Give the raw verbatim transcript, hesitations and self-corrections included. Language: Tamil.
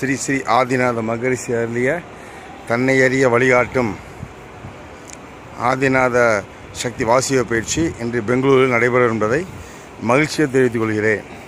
ஸ்ரீ ஸ்ரீ ஆதிநாத மகரிஷி அருளிய தன்னை அறிய வழிகாட்டும் ஆதிநாத சக்தி வாசிய பயிற்சி இன்று பெங்களூரில் நடைபெறும் என்பதை மகிழ்ச்சியை தெரிவித்துக் கொள்கிறேன்.